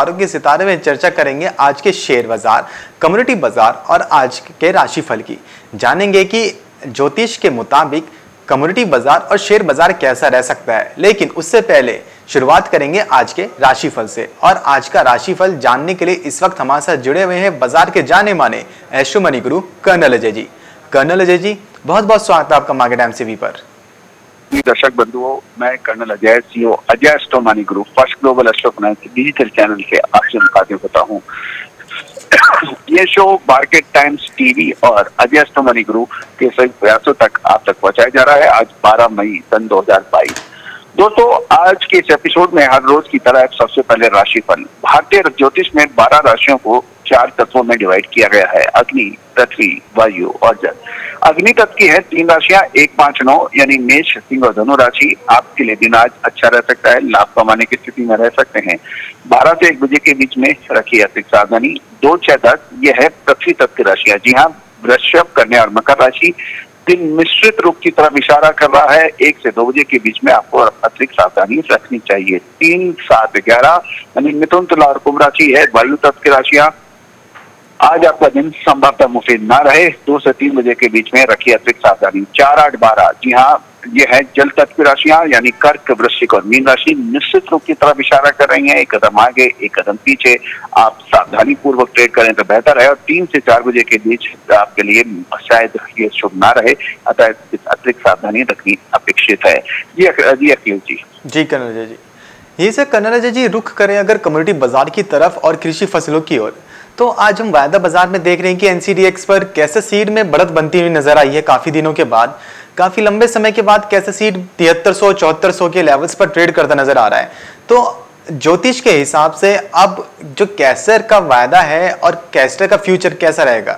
तारों के सितारे में चर्चा करेंगे आज के शेयर बाजार, कम्युनिटी बाजार और आज के राशिफल की। जानेंगे कि ज्योतिष के मुताबिक कम्युनिटी बाजार और शेयर बाजार कैसा रह सकता है। लेकिन उससे पहले शुरुआत करेंगे आज के राशिफल से। और आज का राशिफल जानने के लिए इस वक्त हमारे साथ जुड़े हुए हैं बाजार के जाने माने astro money guru colonel Ajay ji. Colonel Ajay ji, बहुत बहुत स्वागत है आपका मार्केट टाइम्स टीवी पर। दर्शक बंधुओं, मैं colonel Ajay, CEO Ajay astro money group first global astro finance digital channel से आपसे मुखातिब होता हूँ। ये शो मार्केट टाइम्स टीवी और अजय एस्ट्रो मनी ग्रुप के सभी प्रयासों तक आप तक पहुंचाया जा रहा है। आज 12 मई सन 2022। दोस्तों, आज के इस एपिसोड में हर रोज की तरह सबसे पहले राशिफल। भारतीय ज्योतिष में 12 राशियों को 4 तत्वों में डिवाइड किया गया है: अग्नि, पृथ्वी, वायु और जल। अग्नि तत्व की है 3 राशियां, 1, 5, 9 यानी मेष, सिंह और धनु राशि। आपके लिए दिन आज अच्छा रह सकता है, लाभ कमाने की स्थिति में रह सकते हैं। 12 से 1 बजे के बीच में रखिए अतिरिक्त सावधानी। 2, 6, 10 ये है पृथ्वी तत्व की राशियां। जी हाँ, वृषभ, कन्या और मकर राशि। दिन मिश्रित रूप की तरफ इशारा कर रहा है। 1 से 2 बजे के बीच में आपको अतिरिक्त सावधानी रखनी चाहिए। 3, 7, 11 यानी मिथुन, तुला और कुंभ राशि है वायु तत्व की राशियां। आज आपका दिन संभवतः मुफीद ना रहे। 2 से 3 बजे के बीच में रखिए अतिरिक्त सावधानी। 4, 8, 12 जी हाँ, ये है जल तत्व की राशियां यानी कर्क, वृश्चिक और मीन राशि। निश्चित रूप की तरफ इशारा कर रही हैं। 1 कदम आगे, 1 कदम पीछे। आप सावधानी पूर्वक ट्रेड करें तो बेहतर है। और 3 से 4 बजे के बीच आपके लिए शायद ये शुभ ना रहे, अतः अतिरिक्त सावधानी रखनी अपेक्षित है। जी अखिलेश जी। जी कर्नल अजय जी, ये सर कर्नल अजय जी, रुख करें अगर कम्युनिटी बाजार की तरफ और कृषि फसलों की ओर, तो आज हम वायदा बाजार में देख रहे हैं कि एनसीडीएक्स पर कैसे सीड में बढ़त बनती हुई नजर आई है। काफी दिनों के बाद, काफी लंबे समय के बाद कैसे सीड 7300 7400 के लेवल्स पर ट्रेड करता नजर आ रहा है। तो ज्योतिष के हिसाब से अब जो कैसर का वायदा है और कैसर का फ्यूचर कैसा रहेगा?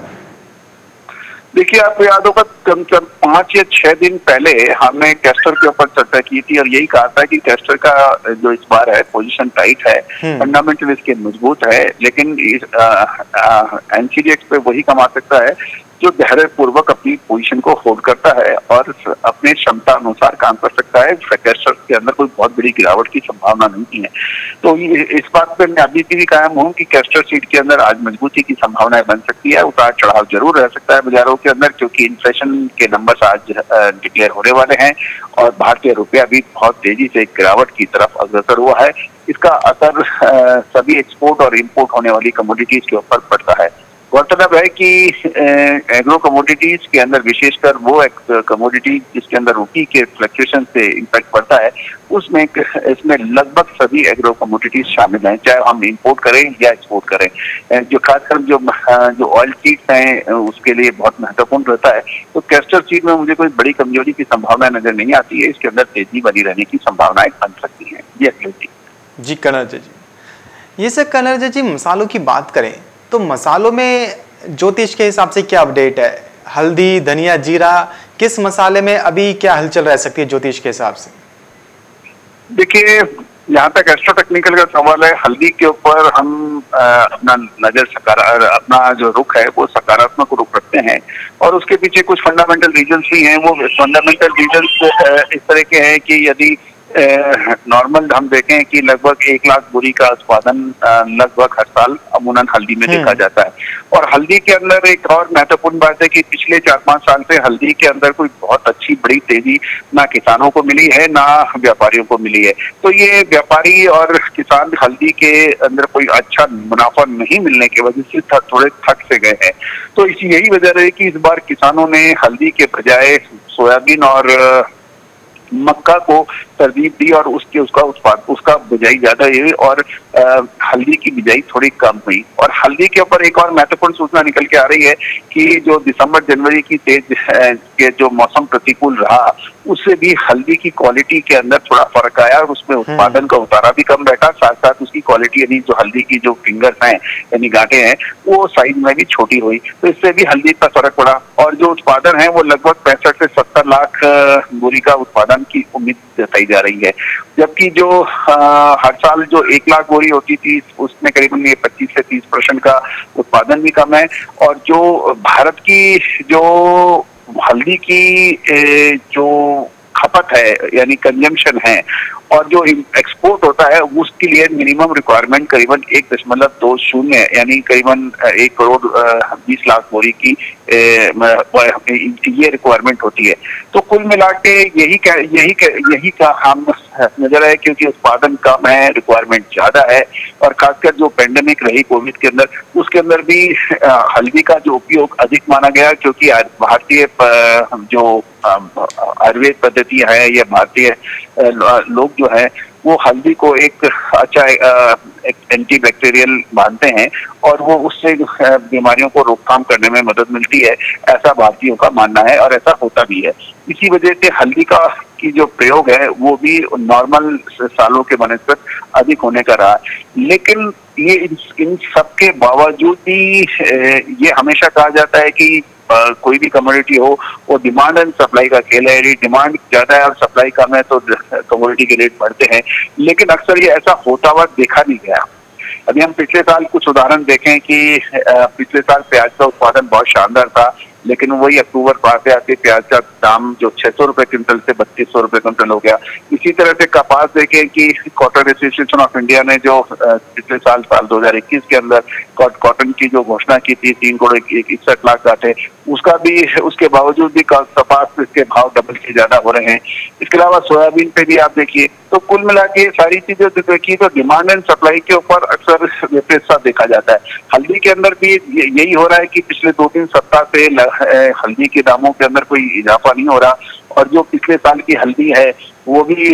देखिए, आपको याद होगा कम से कम 5 या 6 दिन पहले हमने कैस्टर के ऊपर चर्चा की थी और यही कहा था कि कैस्टर का जो इस बार है पोजीशन टाइट है, फंडामेंटल इसके मजबूत है, लेकिन एनसीडीएक्स पे वही कमा सकता है जो धैर्य पूर्वक अपनी पोजीशन को होल्ड करता है और अपने क्षमता अनुसार काम कर सकता है। कैस्टर के अंदर कोई बहुत बड़ी गिरावट की संभावना नहीं है। तो इस बात पे मैं अभी भी कायम हूँ कि कैस्टर सीट के अंदर आज मजबूती की संभावनाएं बन सकती है। उतार चढ़ाव जरूर रह सकता है बाजारों के अंदर, क्योंकि इन्फ्लेशन के नंबर्स आज डिक्लेयर होने वाले हैं और भारतीय रुपया भी बहुत तेजी से गिरावट की तरफ अग्रसर हुआ है। इसका असर सभी एक्सपोर्ट और इम्पोर्ट होने वाली कमोडिटीज के ऊपर पड़ता है। गौरतलब है कि एग्रो कमोडिटीज के अंदर विशेषकर वो कमोडिटी जिसके अंदर रुपये के फ्लक्चुएशन से इम्पैक्ट पड़ता है, उसमें इसमें लगभग सभी एग्रो कमोडिटीज शामिल हैं, चाहे हम इंपोर्ट करें या एक्सपोर्ट करें। जो खासकर जो ऑयल सीड्स हैं उसके लिए बहुत महत्वपूर्ण रहता है। तो कैस्टर सीड में मुझे कोई बड़ी कमजोरी की संभावना नजर नहीं आती है। इसके अंदर तेजी बनी रहने की संभावनाएं बन सकती है। जी अखिलेश जी। जी कर्नल जी, ये सर कर्नल जी, मसालों की बात करें तो मसालों में ज्योतिष के हिसाब से क्या अपडेट है? हल्दी, धनिया, जीरा, किस मसाले में अभी क्या हलचल रह सकती है ज्योतिष के हिसाब से? देखिए, यहाँ तक एस्ट्रो टेक्निकल का सवाल है, हल्दी के ऊपर हम अपना नजर अपना जो रुख है वो सकारात्मक रुख रखते हैं और उसके पीछे कुछ फंडामेंटल रीजंस भी हैं। वो फंडामेंटल रीजंस इस तरह के हैं कि यदि नॉर्मल हम देखें कि लगभग 1 लाख बोरी का उत्पादन लगभग हर साल अमूमन हल्दी में देखा जाता है। और हल्दी के अंदर एक और महत्वपूर्ण बात है कि पिछले 4-5 साल से हल्दी के अंदर कोई बहुत अच्छी बड़ी तेजी ना किसानों को मिली है ना व्यापारियों को मिली है। तो ये व्यापारी और किसान हल्दी के अंदर कोई अच्छा मुनाफा नहीं मिलने की वजह से थोड़े थक से गए हैं। तो यही वजह रही कि इस बार किसानों ने हल्दी के बजाय सोयाबीन और मक्का को तरजीह दी और उसका बिजाई ज्यादा हुई और हल्दी की बिजाई थोड़ी कम हुई। और हल्दी के ऊपर एक और महत्वपूर्ण सूचना निकल के आ रही है कि जो दिसंबर जनवरी की तेज के जो मौसम प्रतिकूल रहा उससे भी हल्दी की क्वालिटी के अंदर थोड़ा फर्क आया और उसमें उत्पादन का उतारा भी कम बैठा, साथ साथ उसकी क्वालिटी यानी जो हल्दी की जो फिंगर्स हैं यानी गांठें हैं वो साइज में भी छोटी हुई। तो इससे भी हल्दी का फर्क पड़ा और जो उत्पादन है वो लगभग 65 से 70 लाख बोरी का उत्पादन की उम्मीद जताई जा रही है। जबकि जो हर साल जो 1 लाख बोरी होती थी उसमें करीबन ये 25 से 30% का उत्पादन भी कम है। और जो भारत की जो हल्दी की जो खपत है यानी कंजम्पशन है और जो एक्सपोर्ट होता है उसके लिए मिनिमम रिक्वायरमेंट करीबन 1.20 यानी करीबन 1 करोड़ 20 लाख बोरी की ये रिक्वायरमेंट होती है। तो कुल मिला के यही का हम नजर है, क्योंकि उत्पादन कम है, रिक्वायरमेंट ज्यादा है, और खासकर जो पेंडेमिक रही कोविड के अंदर, उसके अंदर भी हल्दी का जो उपयोग अधिक माना गया, क्योंकि भारतीय जो आयुर्वेद पद्धति है या भारतीय लोग जो है वो हल्दी को एक अच्छा एक एंटी बैक्टीरियल मानते हैं, और वो उससे बीमारियों को रोकथाम करने में मदद मिलती है, ऐसा भारतीयों का मानना है और ऐसा होता भी है। इसी वजह से हल्दी का की जो प्रयोग है वो भी नॉर्मल सालों के बनस्पत अधिक होने का रहा। लेकिन ये इन सब के बावजूद भी ये हमेशा कहा जाता है कि कोई भी कमोडिटी हो वो डिमांड एंड सप्लाई का खेल है। डिमांड ज्यादा है और सप्लाई कम है तो कमोडिटी के रेट बढ़ते हैं, लेकिन अक्सर ये ऐसा होता हुआ देखा नहीं गया। अभी हम पिछले साल कुछ उदाहरण देखें कि पिछले साल प्याज का उत्पादन बहुत शानदार था, लेकिन वही अक्टूबर पास आते प्याज का दाम जो 600 रुपए क्विंटल से 3200 रुपए क्विंटल हो गया। इसी तरह से कपास देखें कि कॉटन एसोसिएशन ऑफ इंडिया ने जो पिछले साल 2021 के अंदर कॉटन की जो घोषणा की थी 3 करोड़ 61 लाख गांठे, उसके बावजूद भी कपास के भाव डबल से ज्यादा हो रहे हैं। इसके अलावा सोयाबीन पे भी आप देखिए। तो कुल मिला के सारी चीजें देखिए तो डिमांड एंड सप्लाई के ऊपर अक्सर विपरीत सा देखा जाता है। हल्दी के अंदर भी यही हो रहा है कि पिछले 2-3 सप्ताह से हल्दी के दामों के अंदर कोई इजाफा नहीं हो रहा, और जो पिछले साल की हल्दी है वो भी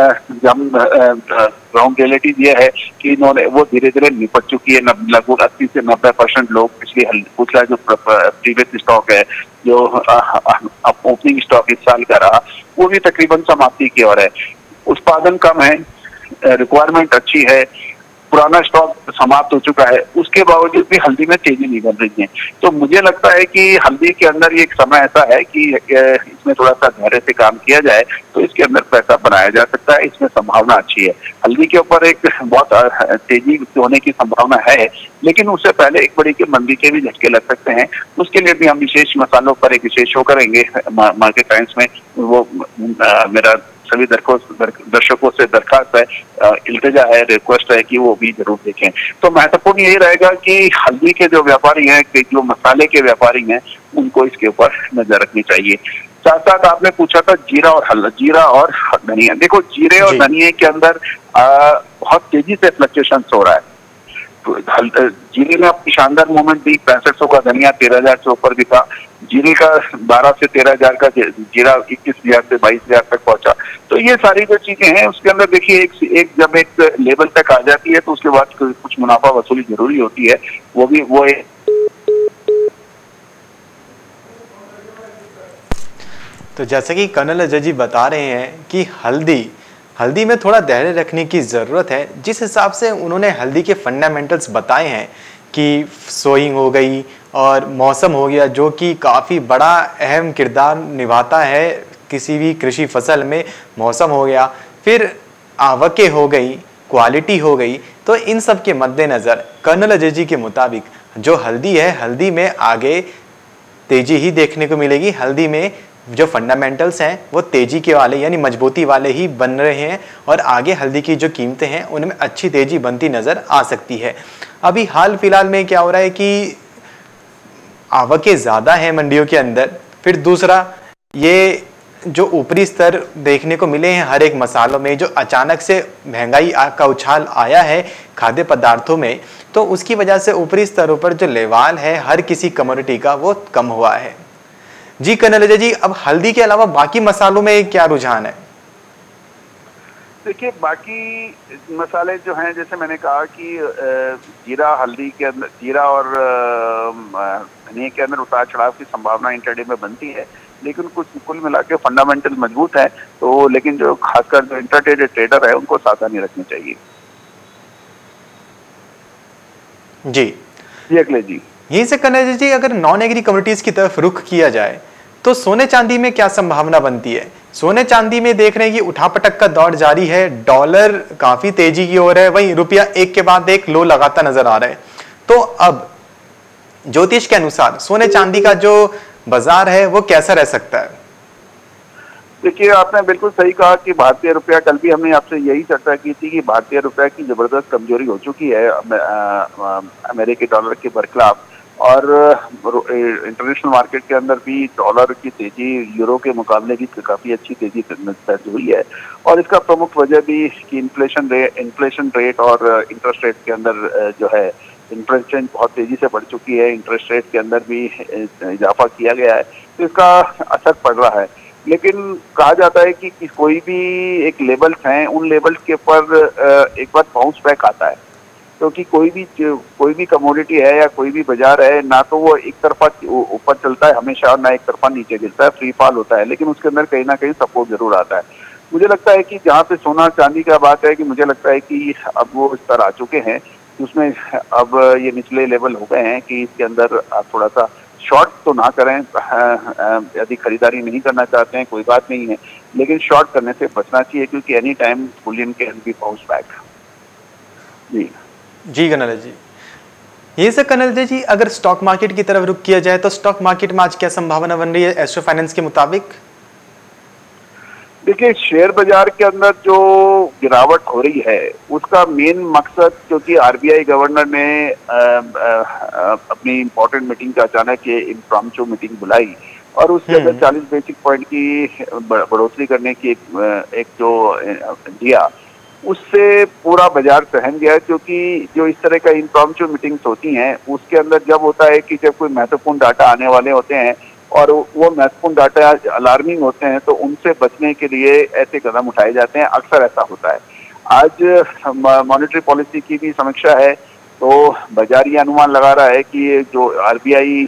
रॉन्ग रियलिटी ये है कि इन्होंने वो धीरे धीरे निपट चुकी है। लगभग 80 से 90% लोग पिछला जो प्रीवियस स्टॉक है, जो ओपनिंग स्टॉक इस साल का रहा, वो भी तकरीबन समाप्ति की ओर है। उत्पादन कम है, रिक्वायरमेंट अच्छी है, पुराना स्टॉक समाप्त हो चुका है, उसके बावजूद भी हल्दी में तेजी नहीं बन रही है। तो मुझे लगता है कि हल्दी के अंदर एक समय ऐसा है कि इसमें थोड़ा सा धैर्य से काम किया जाए तो इसके अंदर पैसा बनाया जा सकता है, इसमें संभावना अच्छी है। हल्दी के ऊपर एक बहुत तेजी होने की संभावना है, लेकिन उससे पहले एक बड़ी की मंदी के भी झटके लग सकते हैं। उसके लिए भी हम विशेष मसालों पर एक विशेष शो करेंगे मार्केट टाइम्स में। वो मेरा सभी दर्शकों से दरखास्त है, इल्तिजा है, रिक्वेस्ट है कि वो भी जरूर देखें। तो महत्वपूर्ण यही रहेगा कि हल्दी के जो व्यापारी हैं, जो मसाले के व्यापारी हैं, उनको इसके ऊपर नजर रखनी चाहिए। साथ साथ आपने पूछा था जीरा और धनिया। देखो जीरे और धनिया के अंदर बहुत तेजी से फ्लक्चुएशन हो रहा है। जीरे में अपनी शानदार मूवमेंट दी, 6500 का धनिया 13,000 से ऊपर भी था। जीरे का 12 से 13,000 का जीरा 21,000 से 22,000 तक पहुंचा। तो ये सारी जो चीजें हैं उसके अंदर देखिए जब एक लेवल तक आ जाती है तो उसके बाद कुछ मुनाफा वसूली जरूरी होती है। वो एक तो जैसे कि कर्नल अजय जी बता रहे हैं कि हल्दी में थोड़ा धैर्य रखने की ज़रूरत है। जिस हिसाब से उन्होंने हल्दी के फंडामेंटल्स बताए हैं कि सोइंग हो गई और मौसम हो गया, जो कि काफ़ी बड़ा अहम किरदार निभाता है किसी भी कृषि फसल में। मौसम हो गया, फिर आवकें हो गई, क्वालिटी हो गई। तो इन सब के मद्देनज़र कर्नल अजय जी के मुताबिक जो हल्दी है, हल्दी में आगे तेज़ी ही देखने को मिलेगी। हल्दी में जो फंडामेंटल्स हैं वो तेजी के वाले यानी मजबूती वाले ही बन रहे हैं, और आगे हल्दी की जो कीमतें हैं उनमें अच्छी तेजी बनती नज़र आ सकती है। अभी हाल फिलहाल में क्या हो रहा है कि आवकें ज़्यादा हैं मंडियों के अंदर। फिर दूसरा, ये जो ऊपरी स्तर देखने को मिले हैं हर एक मसालों में, जो अचानक से महंगाई का उछाल आया है खाद्य पदार्थों में, तो उसकी वजह से ऊपरी स्तरों पर जो लेवाल है हर किसी कमोडिटी का वो कम हुआ है। जी कर्नल अजय जी, अब हल्दी के अलावा बाकी मसालों में क्या रुझान है? देखिए बाकी मसाले जो हैं, जैसे मैंने कहा कि जीरा हल्दी के अंदर, जीरा और धनिया के अंदर उतार चढ़ाव की संभावना इंटरडे में बनती है, लेकिन कुल मिला के फंडामेंटल मजबूत है। तो लेकिन जो खासकर जो इंटरडे ट्रेडर है उनको सावधानी रखनी चाहिए। जी अखिलेश जी, यहीं से कर्नल जी, अगर नॉन एग्री कम्युनिटीज की तरफ रुख किया जाए तो सोने चांदी में क्या संभावना बनती है? सोने चांदी में देख रहे हैं कि उठापटक का दौर जारी है, डॉलर काफी तेजी की ओर है, वहीं रुपया एक के बाद एक लो लगाता नजर आ रहा है। तो अब ज्योतिष के अनुसार सोने चांदी का जो बाजार है वो कैसा रह सकता है? देखिए, आपने बिल्कुल सही कहा कि भारतीय रुपया, कल भी हमने आपसे यही चर्चा की थी कि भारतीय रुपया की जबरदस्त कमजोरी हो चुकी है अमेरिकी डॉलर के बरखिलाफ। और इंटरनेशनल मार्केट के अंदर भी डॉलर की तेजी यूरो के मुकाबले की काफी अच्छी तेजी दर्ज हुई है। और इसका प्रमुख वजह भी कि इन्फ्लेशन रेट और इंटरेस्ट रेट के अंदर जो है, इन्फ्लेशन बहुत तेजी से बढ़ चुकी है, इंटरेस्ट रेट के अंदर भी इजाफा किया गया है, तो इसका असर पड़ रहा है। लेकिन कहा जाता है कि कोई भी एक लेवल्स हैं, उन लेवल्स के ऊपर एक बार बाउंस बैक आता है, क्योंकि कोई भी कमोडिटी है या कोई भी बाजार है, ना तो वो एक तरफा ऊपर चलता है हमेशा और ना एक तरफा नीचे गिरता है, फ्री फॉल होता है, लेकिन उसके अंदर कहीं ना कहीं सपोर्ट जरूर आता है। मुझे लगता है कि जहाँ पे सोना चांदी का बात है, कि मुझे लगता है कि अब वो स्तर आ चुके हैं, उसमें अब ये निचले लेवल हो गए हैं कि इसके अंदर आप थोड़ा सा शॉर्ट तो ना करें। यदि खरीदारी नहीं करना चाहते हैं कोई बात नहीं है, लेकिन शॉर्ट करने से बचना चाहिए, क्योंकि any time bullion can be bounce back. जी जी कनल जी, ये सर कनल जी, अगर स्टॉक मार्केट की तरफ रुख किया जाए तो स्टॉक मार्केट में आज क्या संभावना बन रही है एस्ट्रो फाइनेंस के मुताबिक? देखिए, शेयर बाजार के अंदर जो गिरावट हो रही है उसका मेन मकसद, क्योंकि आरबीआई गवर्नर ने अपनी इम्पोर्टेंट मीटिंग का अचानक ये इम्प्रॉम्प्टू मीटिंग बुलाई और उसके अंदर 40 बेसिक पॉइंट की बढ़ोतरी करने की एक जो दिया, उससे पूरा बाजार सहम गया। क्योंकि जो इस तरह का इम्प्रॉम्प्टू मीटिंग्स होती हैं, उसके अंदर जब होता है कि जब कोई महत्वपूर्ण डाटा आने वाले होते हैं और वो महत्वपूर्ण डाटा अलार्मिंग होते हैं, तो उनसे बचने के लिए ऐसे कदम उठाए जाते हैं। अक्सर ऐसा होता है। आज मॉनेटरी पॉलिसी की भी समीक्षा है, तो बाजार ये अनुमान लगा रहा है कि जो आरबीआई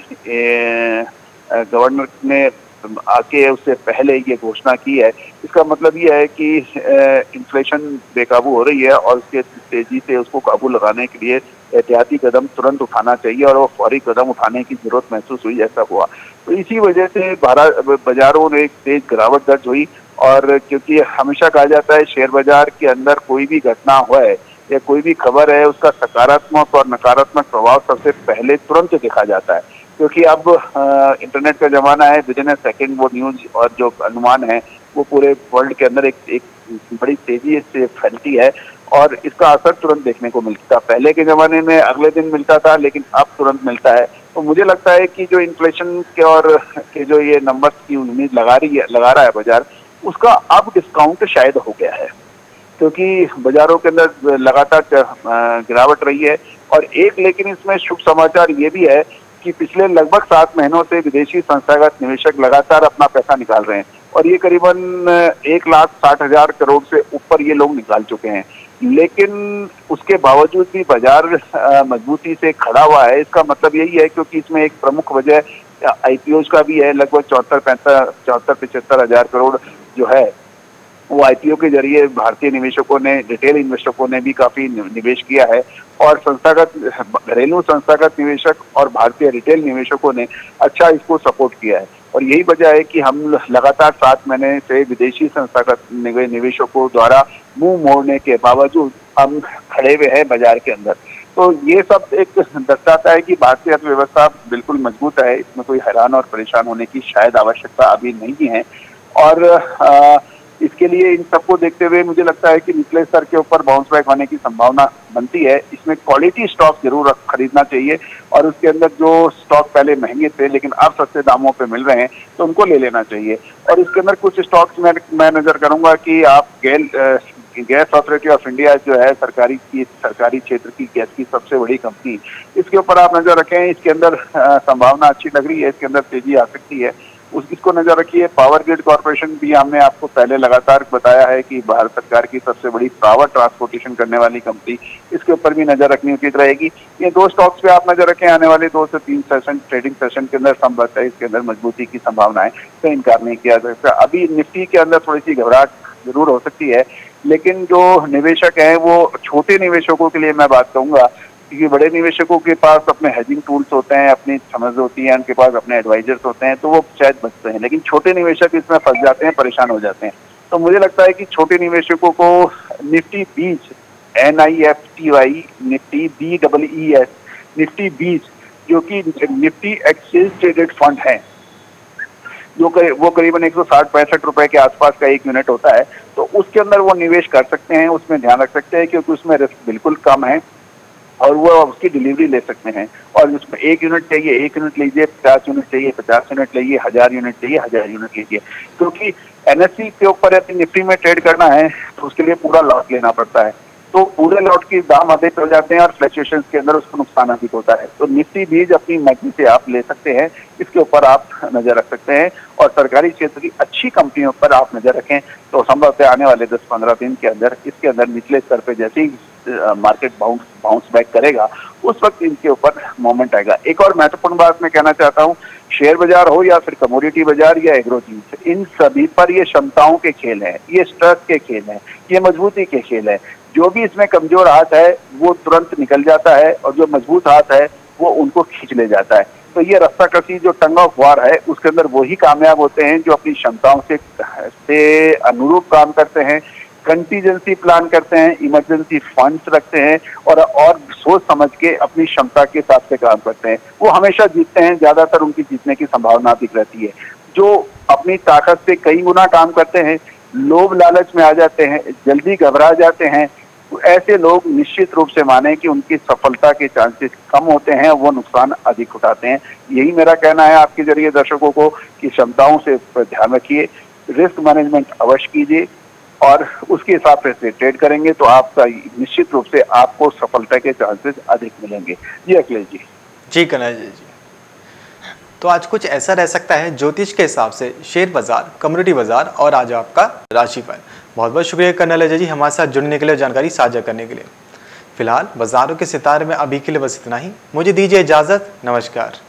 गवर्नर ने आके उससे पहले ये घोषणा की है, इसका मतलब ये है कि इन्फ्लेशन बेकाबू हो रही है और उसके तेजी से उसको काबू लगाने के लिए एहतियाती कदम तुरंत उठाना चाहिए, और वो फौरी कदम उठाने की जरूरत महसूस हुई, ऐसा हुआ। तो इसी वजह से बाजारों में एक तेज गिरावट दर्ज हुई। और क्योंकि हमेशा कहा जाता है शेयर बाजार के अंदर कोई भी घटना हो या कोई भी खबर है, उसका सकारात्मक और नकारात्मक प्रभाव सबसे पहले तुरंत देखा जाता है, क्योंकि अब इंटरनेट का जमाना है। विदिन ए सेकेंड वो न्यूज और जो अनुमान है वो पूरे वर्ल्ड के अंदर एक बड़ी तेजी से फैलती है और इसका असर तुरंत देखने को मिलता। पहले के जमाने में अगले दिन मिलता था, लेकिन अब तुरंत मिलता है। तो मुझे लगता है कि जो इन्फ्लेशन के और के जो ये नंबर्स की उम्मीद लगा रहा है बाजार, उसका अब डिस्काउंट शायद हो गया है, क्योंकि बाजारों के अंदर लगातार गिरावट रही है। और एक लेकिन इसमें शुभ समाचार ये भी है कि पिछले लगभग 7 महीनों से विदेशी संस्थागत निवेशक लगातार अपना पैसा निकाल रहे हैं और ये करीबन 1,60,000 करोड़ से ऊपर ये लोग निकाल चुके हैं। लेकिन उसके बावजूद भी बाजार मजबूती से खड़ा हुआ है। इसका मतलब यही है, क्योंकि इसमें एक प्रमुख वजह आईपीओज का भी है। लगभग 74-75 हजार करोड़ जो है वो आईपीओ के जरिए भारतीय निवेशकों ने, रिटेल इन्वेस्टरों ने भी काफी निवेश किया है और घरेलू संस्थागत निवेशक और भारतीय रिटेल निवेशकों ने अच्छा इसको सपोर्ट किया है। और यही वजह है कि हम लगातार 7 महीने से विदेशी संस्थागत निवेशकों द्वारा मुंह मोड़ने के बावजूद हम खड़े हुए हैं बाजार के अंदर। तो ये सब एक दर्शाता है कि भारतीय अर्थव्यवस्था बिल्कुल मजबूत है, इसमें कोई हैरान और परेशान होने की शायद आवश्यकता अभी नहीं है। और इसके लिए इन सबको देखते हुए मुझे लगता है कि निचले स्तर के ऊपर बाउंस बैक होने की संभावना बनती है। इसमें क्वालिटी स्टॉक जरूर खरीदना चाहिए और उसके अंदर जो स्टॉक पहले महंगे थे लेकिन अब सस्ते दामों पे मिल रहे हैं तो उनको ले लेना चाहिए। और इसके अंदर कुछ स्टॉक्स मैं नजर करूंगा कि आप गैस अथॉरिटी ऑफ इंडिया जो है सरकारी क्षेत्र की गैस की सबसे बड़ी कंपनी, इसके ऊपर आप नजर रखें। इसके अंदर संभावना अच्छी लग रही है, इसके अंदर तेजी आ सकती है, इसको नजर रखिए। पावर ग्रिड कॉर्पोरेशन भी हमने आपको पहले लगातार बताया है कि भारत सरकार की सबसे बड़ी पावर ट्रांसपोर्टेशन करने वाली कंपनी, इसके ऊपर भी नजर रखनी उचित रहेगी। ये 2 स्टॉक्स पे आप नजर रखें। आने वाले 2 से 3 सेशन ट्रेडिंग सेशन के अंदर संभवतः है इसके अंदर मजबूती की संभावना है, तो इनकार नहीं किया जा सकता। अभी निफ्टी के अंदर थोड़ी सी घबराहट जरूर हो सकती है, लेकिन जो निवेशक हैं वो छोटे निवेशकों के लिए मैं बात कहूंगा, क्योंकि बड़े निवेशकों के पास अपने हेजिंग टूल्स होते हैं, अपनी समझ होती है, उनके पास अपने एडवाइजर्स होते हैं, तो वो शायद बचते हैं। लेकिन छोटे निवेशक इसमें फंस जाते हैं, परेशान हो जाते हैं। तो मुझे लगता है कि छोटे निवेशकों को निफ्टी बीज NIFTY निफ्टी BEES निफ्टी बीज जो कि निफ्टी एक्सचेंज ट्रेडेड फंड है, वो करीबन 160-65 रुपए के आसपास का एक यूनिट होता है। तो उसके अंदर वो निवेश कर सकते हैं, उसमें ध्यान रख सकते हैं क्योंकि उसमें रिस्क बिल्कुल कम है और वो उसकी डिलीवरी ले सकते हैं। और उसमें 1 यूनिट चाहिए 1 यूनिट लीजिए, 50 यूनिट चाहिए 50 यूनिट लीजिए, 1000 यूनिट चाहिए 1000 यूनिट लीजिए। क्योंकि एनएससी के ऊपर यदि निफ्टी में ट्रेड करना है तो उसके लिए पूरा लॉट लेना पड़ता है, तो पूरे लॉट के दाम अधिक हो जाते हैं और फ्लक्चुएशंस के अंदर उसको नुकसान अधिक होता है। तो निफ्टी बीज अपनी मर्जी से आप ले सकते हैं, इसके ऊपर आप नजर रख सकते हैं और सरकारी क्षेत्र की अच्छी कंपनियों पर आप नजर रखें। तो संभवतः आने वाले 10-15 दिन के अंदर इसके अंदर निचले स्तर पे जैसे ही मार्केट बाउंस बैक करेगा उस वक्त इनके ऊपर मोमेंट आएगा। एक और महत्वपूर्ण बात मैं कहना चाहता हूँ, शेयर बाजार हो या फिर कमोडिटी बाजार या एग्रो चीज, इन सभी पर ये क्षमताओं के खेल है, ये स्ट्रेस के खेल है, ये मजबूती के खेल है। जो भी इसमें कमजोर हाथ है वो तुरंत निकल जाता है और जो मजबूत हाथ है वो उनको खींच ले जाता है। तो ये रस्सा कसी जो टंग ऑफ वार है उसके अंदर वही कामयाब होते हैं जो अपनी क्षमताओं से अनुरूप काम करते हैं, कंटीजेंसी प्लान करते हैं, इमरजेंसी फंड्स रखते हैं और सोच समझ के अपनी क्षमता के हिसाब से काम करते हैं। वो हमेशा जीतते हैं, ज्यादातर उनकी जीतने की संभावना अधिक रहती है। जो अपनी ताकत से कई गुना काम करते हैं, लोभ लालच में आ जाते हैं, जल्दी घबरा जाते हैं, तो ऐसे लोग निश्चित रूप से माने कि उनकी सफलता के चांसेस कम होते हैं, वो नुकसान अधिक उठाते हैं। यही मेरा कहना है आपके जरिए दर्शकों को कि क्षमताओं से ध्यान रखिए, रिस्क मैनेजमेंट अवश्य कीजिए और उसके हिसाब से ट्रेड करेंगे तो आपका निश्चित रूप से आपको सफलता के चांसेस अधिक मिलेंगे। जी अखिलेश जी। जी कन्हैया जी। तो आज कुछ ऐसा रह सकता है ज्योतिष के हिसाब से शेयर बाजार, कम्युनिटी बाजार और आज आपका राशिफल। बहुत बहुत शुक्रिया कन्हैया जी हमारे साथ जुड़ने के लिए, जानकारी साझा करने के लिए। फिलहाल बाजारों के सितारे में अभी के लिए बस इतना ही। मुझे दीजिए इजाजत, नमस्कार।